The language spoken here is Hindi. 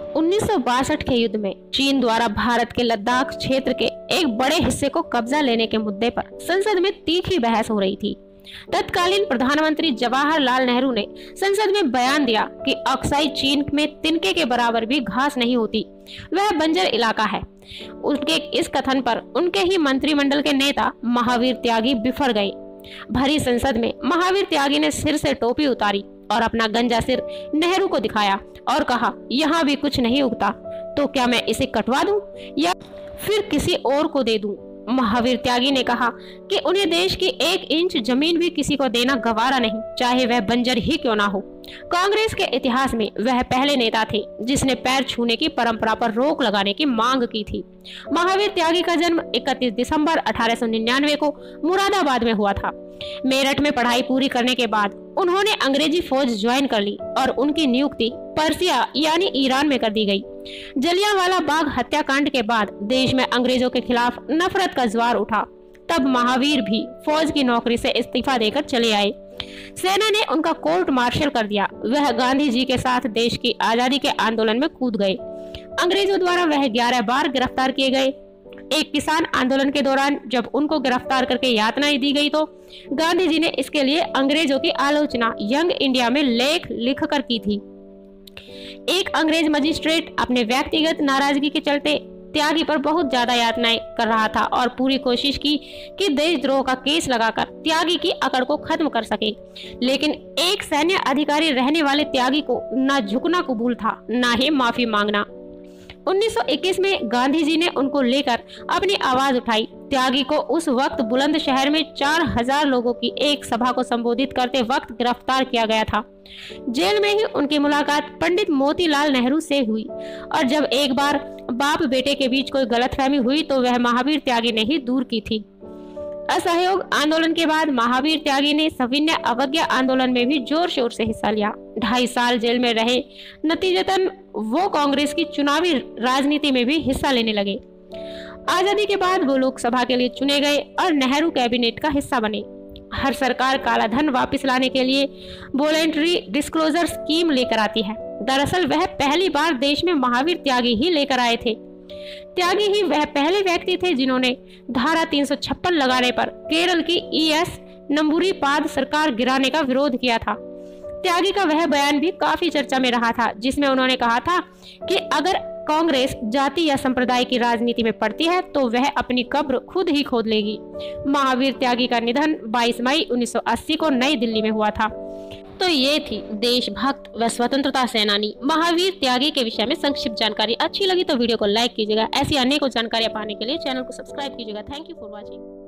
1962 के युद्ध में चीन द्वारा भारत के लद्दाख क्षेत्र के एक बड़े हिस्से को कब्जा लेने के मुद्दे पर संसद में तीखी बहस हो रही थी। तत्कालीन प्रधानमंत्री जवाहरलाल नेहरू ने संसद में बयान दिया कि अक्साई चीन में तिनके के बराबर भी घास नहीं होती, वह बंजर इलाका है। उनके इस कथन पर उनके ही मंत्रिमंडल के नेता महावीर त्यागी बिफर गए। भरी संसद में महावीर त्यागी ने सिर से टोपी उतारी और अपना गंजा सिर नेहरू को दिखाया और कहा, यहाँ भी कुछ नहीं उगता, तो क्या मैं इसे कटवा दूं या फिर किसी और को दे दूं? महावीर त्यागी ने कहा कि उन्हें देश की 1 इंच जमीन भी किसी को देना गवारा नहीं, चाहे वह बंजर ही क्यों ना हो। कांग्रेस के इतिहास में वह पहले नेता थे जिसने पैर छूने की परंपरा पर रोक लगाने की मांग की थी। महावीर त्यागी का जन्म 31 दिसंबर 1899 को मुरादाबाद में हुआ था। मेरठ में पढ़ाई पूरी करने के बाद उन्होंने अंग्रेजी फौज ज्वाइन कर ली और उनकी नियुक्ति पर्सिया यानी ईरान में कर दी गई। जलियांवाला बाग हत्याकांड के बाद देश में अंग्रेजों के खिलाफ नफरत का ज्वार उठा। तब महावीर भी फौज की नौकरी से इस्तीफा देकर चले आए। सेना ने उनका कोर्ट मार्शल कर दिया। वह गांधी जी के साथ देश की आजादी के आंदोलन में कूद गए। अंग्रेजों द्वारा वह 11 बार गिरफ्तार किए गए। एक किसान आंदोलन के दौरान जब उनको गिरफ्तार करके यातनाएं दी गई तो गांधी जी ने इसके लिए अंग्रेजों की आलोचना यंग इंडिया में लेख लिखकर की थी। एक अंग्रेज मजिस्ट्रेट अपने व्यक्तिगत नाराजगी के चलते त्यागी पर बहुत ज्यादा यातनाएं कर रहा था और पूरी कोशिश की कि देशद्रोह का केस लगाकर त्यागी की अकड़ को खत्म कर सके, लेकिन एक सैन्य अधिकारी रहने वाले त्यागी को न झुकना कबूल था न ही माफी मांगना। 1921 में गांधी जी ने उनको लेकर अपनी आवाज उठाई। त्यागी को उस वक्त बुलंदशहर में 4000 लोगों की एक सभा को संबोधित करते वक्त गिरफ्तार किया गया था। जेल में ही उनकी मुलाकात पंडित मोतीलाल नेहरू से हुई और जब एक बार बाप बेटे के बीच कोई गलतफहमी हुई तो वह महावीर त्यागी ने ही दूर की थी। असहयोग आंदोलन के बाद महावीर त्यागी ने सविनय अवज्ञा आंदोलन में भी जोर शोर से हिस्सा लिया। 2.5 साल जेल में रहे। नतीजतन वो कांग्रेस की चुनावी राजनीति में भी हिस्सा लेने लगे। आजादी के बाद वो लोकसभा के लिए चुने गए और नेहरू कैबिनेट का हिस्सा बने। हर सरकार काला धन वापस लाने के लिए वॉलेंटरी डिस्क्लोजर स्कीम लेकर आती है। दरअसल वह पहली बार देश में महावीर त्यागी ही लेकर आए थे। त्यागी ही वह पहले व्यक्ति थे जिन्होंने धारा 356 लगाने पर केरल की ES नंबूरीपाद सरकार गिराने का विरोध किया था। त्यागी का वह बयान भी काफी चर्चा में रहा था जिसमें उन्होंने कहा था कि अगर कांग्रेस जाति या संप्रदाय की राजनीति में पड़ती है तो वह अपनी कब्र खुद ही खोद लेगी। महावीर त्यागी का निधन 22 मई 1980 को नई दिल्ली में हुआ था। तो ये थी देशभक्त व स्वतंत्रता सेनानी महावीर त्यागी के विषय में संक्षिप्त जानकारी। अच्छी लगी तो वीडियो को लाइक कीजिएगा। ऐसी अनेकों जानकारियां पाने के लिए चैनल को सब्सक्राइब कीजिएगा। Thank you for watching.